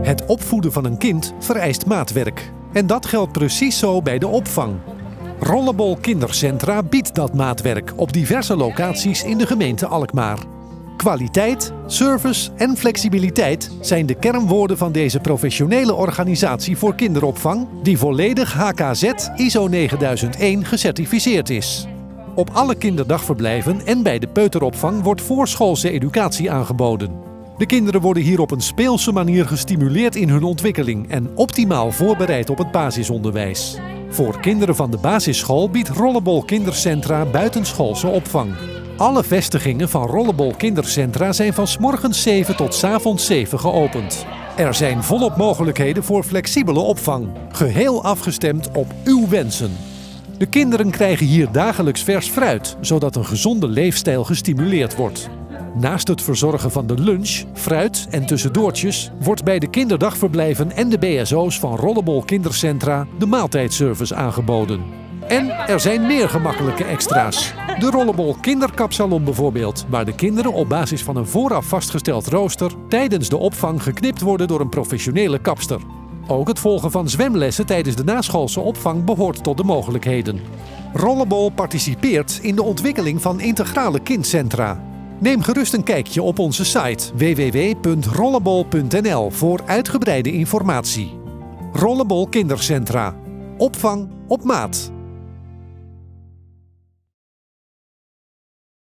Het opvoeden van een kind vereist maatwerk. En dat geldt precies zo bij de opvang. Rollerball Kindercentra biedt dat maatwerk op diverse locaties in de gemeente Alkmaar. Kwaliteit, service en flexibiliteit zijn de kernwoorden van deze professionele organisatie voor kinderopvang, die volledig HKZ ISO 9001 gecertificeerd is. Op alle kinderdagverblijven en bij de peuteropvang wordt voorschoolse educatie aangeboden. De kinderen worden hier op een speelse manier gestimuleerd in hun ontwikkeling en optimaal voorbereid op het basisonderwijs. Voor kinderen van de basisschool biedt Rollerball Kindercentra buitenschoolse opvang. Alle vestigingen van Rollerball Kindercentra zijn van 's morgens 7 tot 's avonds 7 geopend. Er zijn volop mogelijkheden voor flexibele opvang, geheel afgestemd op uw wensen. De kinderen krijgen hier dagelijks vers fruit, zodat een gezonde leefstijl gestimuleerd wordt. Naast het verzorgen van de lunch, fruit en tussendoortjes wordt bij de kinderdagverblijven en de BSO's van Rollerball Kindercentra de maaltijdservice aangeboden. En er zijn meer gemakkelijke extra's. De Rollerball Kinderkapsalon bijvoorbeeld, waar de kinderen op basis van een vooraf vastgesteld rooster tijdens de opvang geknipt worden door een professionele kapster. Ook het volgen van zwemlessen tijdens de naschoolse opvang behoort tot de mogelijkheden. Rollerball participeert in de ontwikkeling van integrale kindcentra. Neem gerust een kijkje op onze site www.rollerball.nl voor uitgebreide informatie. Rollerball Kindercentra. Opvang op maat.